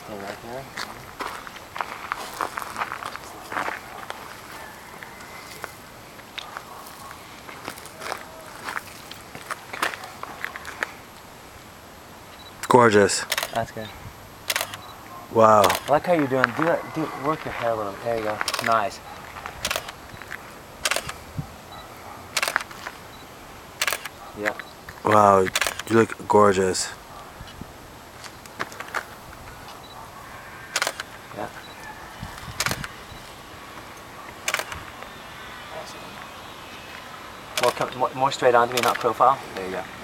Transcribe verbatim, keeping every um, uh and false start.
Stay right here. Gorgeous. That's good. Wow. I like how you're doing. Do that. Do work your hair a little bit. There you go. Nice. Yeah. Wow. You look gorgeous. Yeah. More, more, more straight on to me, not profile. There you go.